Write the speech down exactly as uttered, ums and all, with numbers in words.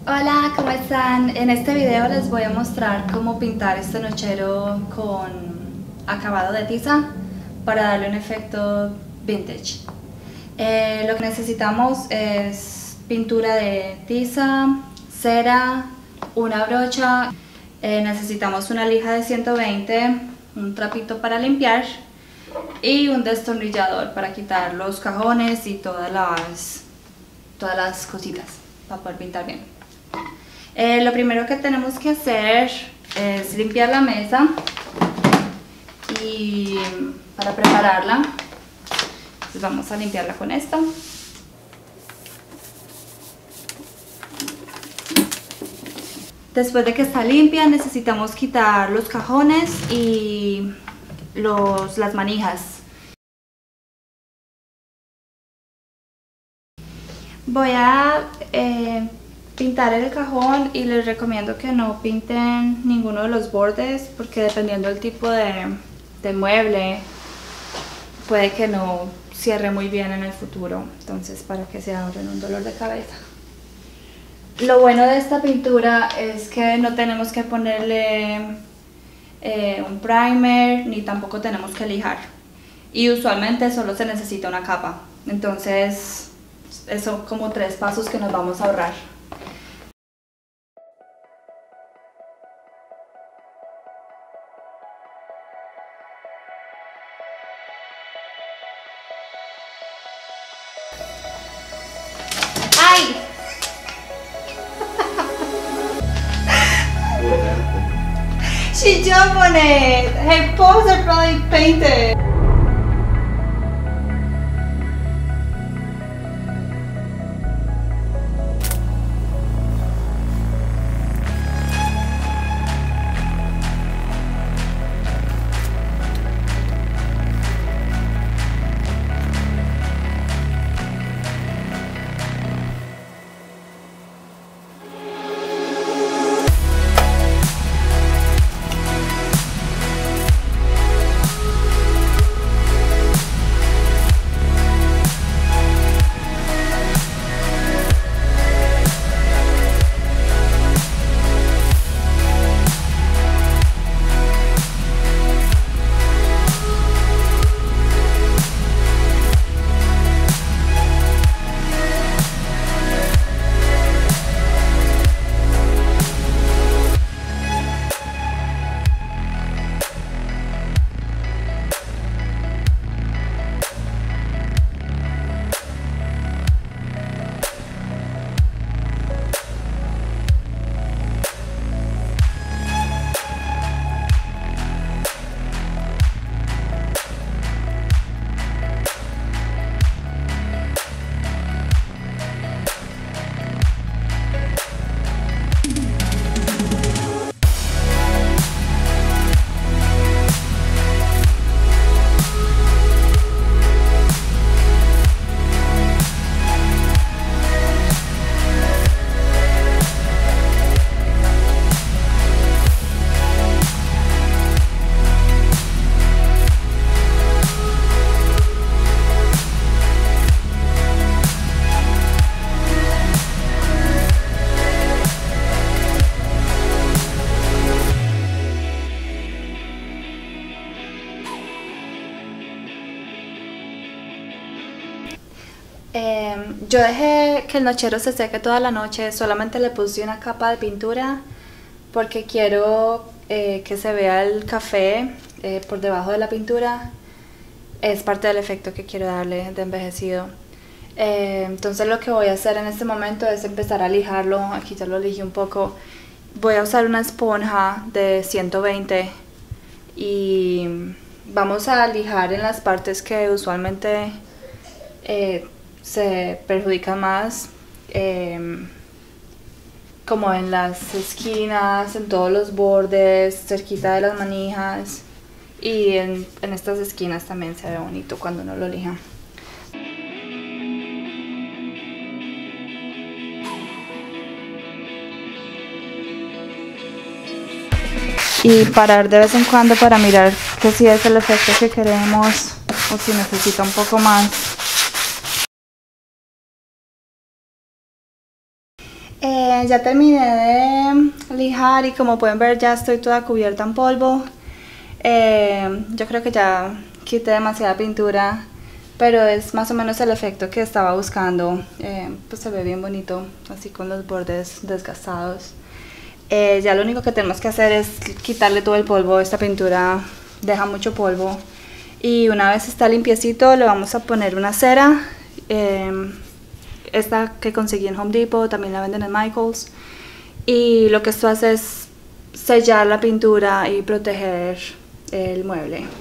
Hola, ¿cómo están? En este video les voy a mostrar cómo pintar este nochero con acabado de tiza para darle un efecto vintage. Eh, lo que necesitamos es pintura de tiza, cera, una brocha, eh, necesitamos una lija de ciento veinte, un trapito para limpiar y un destornillador para quitar los cajones y todas las, todas las cositas para poder pintar bien. Eh, lo primero que tenemos que hacer es limpiar la mesa y para prepararla pues vamos a limpiarla con esto. Después de que está limpia necesitamos quitar los cajones y los, las manijas. Voy a eh, pintar el cajón y les recomiendo que no pinten ninguno de los bordes porque dependiendo del tipo de, de mueble puede que no cierre muy bien en el futuro, entonces para que se ahorren un dolor de cabeza. Lo bueno de esta pintura es que no tenemos que ponerle eh, un primer ni tampoco tenemos que lijar y usualmente solo se necesita una capa, entonces eso son como tres pasos que nos vamos a ahorrar. ¡Ay! She jumped on it! Her paws are probably painted! Eh, yo dejé que el nochero se seque toda la noche, solamente le puse una capa de pintura porque quiero eh, que se vea el café eh, por debajo de la pintura. Es parte del efecto que quiero darle de envejecido. Eh, entonces lo que voy a hacer en este momento es empezar a lijarlo. Aquí ya lo lijé un poco. Voy a usar una esponja de ciento veinte y vamos a lijar en las partes que usualmente eh, se perjudican más, eh, como en las esquinas, en todos los bordes, cerquita de las manijas y en, en estas esquinas también se ve bonito cuando uno lo lija. Y parar de vez en cuando para mirar que si es el efecto que queremos o si necesita un poco más. Eh, ya terminé de lijar y como pueden ver ya estoy toda cubierta en polvo. Eh, yo creo que ya quité demasiada pintura, pero es más o menos el efecto que estaba buscando. Eh, pues se ve bien bonito, así con los bordes desgastados. Eh, ya lo único que tenemos que hacer es quitarle todo el polvo. Esta pintura deja mucho polvo. Y una vez está limpiecito le vamos a poner una cera. Eh, esta que conseguí en Home Depot, también la venden en Michaels. Y lo que esto hace es sellar la pintura y proteger el mueble.